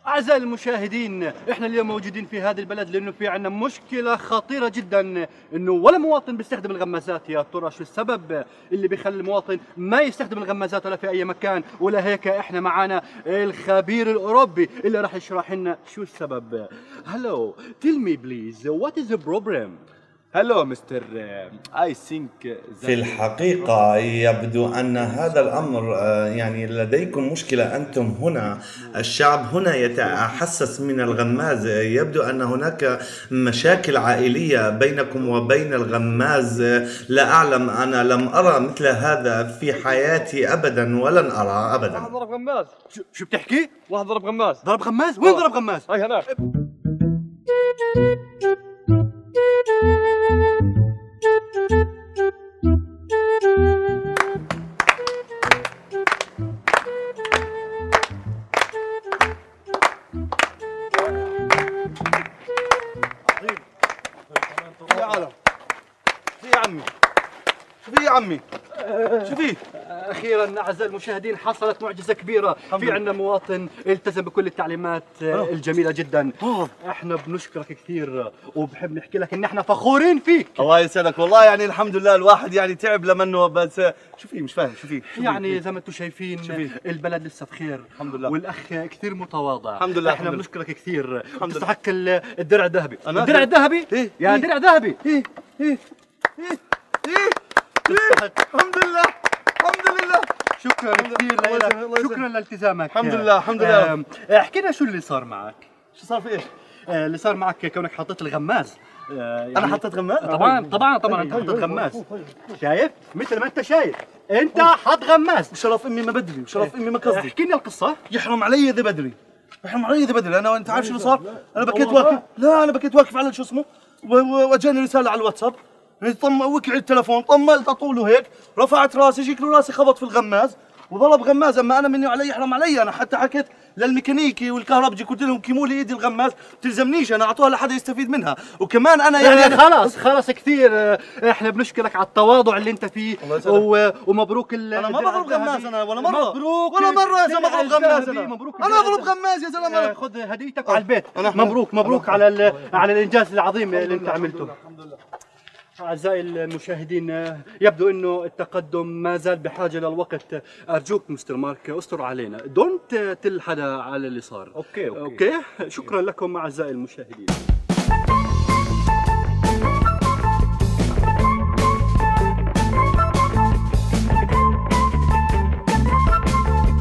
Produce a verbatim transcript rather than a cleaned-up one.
أعزائي المشاهدين، احنا اليوم موجودين في هذه البلد لأنه في عندنا مشكلة خطيرة جدا، إنه ولا مواطن بيستخدم الغمازات. يا ترى شو السبب اللي بيخلي المواطن ما يستخدم الغمازات ولا في أي مكان؟ ولا هيك احنا معانا الخبير الأوروبي اللي راح يشرح لنا شو السبب. Hello, tell me please, what is the problem? Hello Mister I think في الحقيقة يبدو أن هذا الأمر يعني لديكم مشكلة أنتم هنا. الشعب هنا يتحسس من الغماز. يبدو أن هناك مشاكل عائلية بينكم وبين الغماز. لا أعلم، أنا لم أرى مثل هذا في حياتي أبدا ولن أرى أبدا. واحد ضرب غماز. شو, شو بتحكي؟ واحد ضرب غماز. ضرب غماز؟ وين ضرب غماز؟ هاي هناك. يا عالم شو يا عمي؟ شو في يا عمي؟ شو في؟ اخيرا اعزائي المشاهدين حصلت معجزه كبيره، في عندنا مواطن التزم بكل التعليمات الجميله جدا. احنا بنشكرك كثير وبحب نحكي لك ان احنا فخورين فيك. الله يسعدك والله، يعني الحمد لله الواحد يعني تعب لمنه، بس شو في مش فاهم شو في؟ يعني زي ما انتم شايفين البلد لسه بخير الحمد لله، والاخ كثير متواضع. الحمد لله. احنا بنشكرك كثير، بتستحق الدرع الذهبي. أنا الدرع الذهبي إيه؟ يا إيه؟ درع ذهبي. ايه ايه ايه ايه الحمد لله الحمد لله. شكرا كثير لك، شكرا لالتزامك. الحمد لله الحمد لله. احكي لنا شو اللي صار معك؟ شو صار في ايش؟ اللي صار معك كونك حطيت الغماز. يعني انا حطيت غماز؟ طبعا طبعا طبعا انت حطيت غماز. شايف؟ مثل ما انت شايف انت حط غماز. بشرف امي ما بدري، بشرف امي ما قصدي. احكي لنا القصه. يحرم علي اذا بدري، يحرم علي اذا بدري. انا انت عارف شو صار؟ انا بكيت واقف، لا انا بكيت واقف على شو اسمه، واجاني رساله على الواتساب، طم وقع التلفون، طملت اطوله هيك، رفعت راسي، شكله راسي خبط في الغماز وضرب غماز. اما انا مني علي يحرم علي. انا حتى حكيت للميكانيكي والكهربجي، قلت لهم كيموا لي ايدي الغماز، تلزمنيش انا، اعطوها لحدا يستفيد منها. وكمان انا يعني, يعني خلاص خلاص كثير. احنا بنشكرك على التواضع اللي انت فيه و... ومبروك. انا ما بضرب غماز انا ولا مره، مبروك ولا مره يا زلمه بضرب غماز. انا مبروك، انا اضرب غماز يا زلمه. خذ هديتك على البيت. مبروك مبروك على ال... على الانجاز العظيم اللي انت عملته. الحمد لله. أعزائي المشاهدين، يبدو أنه التقدم ما زال بحاجة للوقت. أرجوك مستر مارك استر علينا، دونت تل حدا على اللي صار. أوكي أوكي, أوكي؟ شكرا لكم أعزائي المشاهدين.